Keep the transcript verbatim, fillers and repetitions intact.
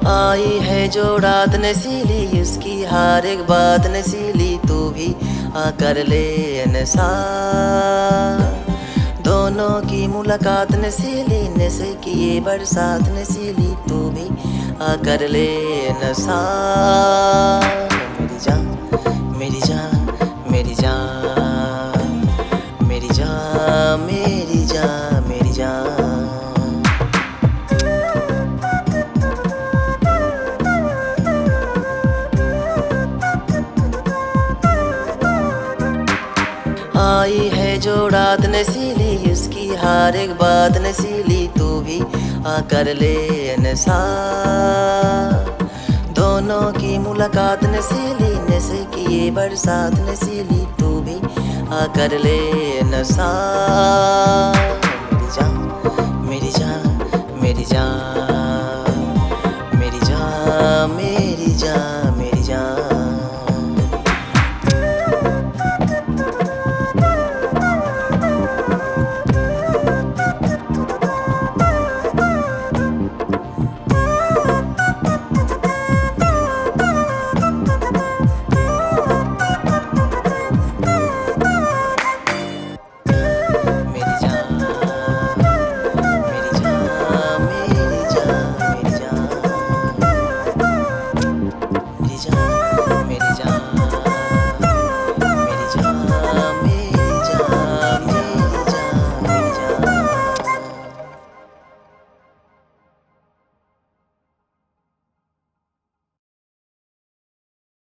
आई है जो रात नसीली, उसकी हर एक बात नसीली, तू भी आ कर ले नशा। दोनों की मुलाकात नसीली, नशे की ये बरसात नसीली, तू भी आ कर ले नशा। मेरी जान मेरी जान मेरी जान मेरी जान मेरी जान मेरी जान। आई है जो रात नसीली, उसकी हर एक बात नसीली, तू भी आ कर ले नशा। दोनों की मुलाकात नसीली, नशे की ये बरसात नसीली, तू भी आ कर ले नशा। मेरी जान मेरी जान मेरी जान मेरी जान मेरी जान मेरी जान। मेरी जान